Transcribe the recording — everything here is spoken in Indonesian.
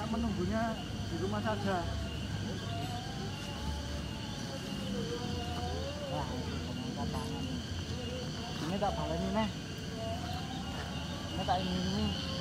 tak menunggunya di rumah saja. Wah, mengangkat tangan. Ini tak baleni neh. Ini tak ini.